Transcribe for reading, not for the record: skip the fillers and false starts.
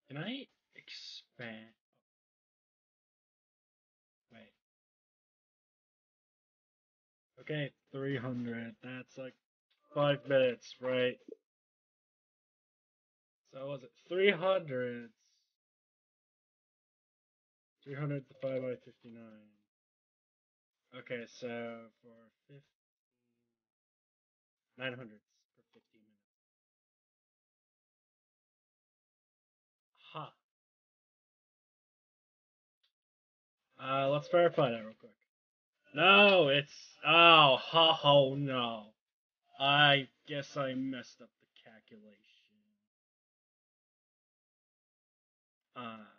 Can I expand? Wait. Okay, 300. That's like 5 minutes, right? So was it 300? 300 divided by 59. Okay, so for 900 for 15 minutes. Ha. Let's verify that real quick. No, it's oh no. I guess I messed up the calculation.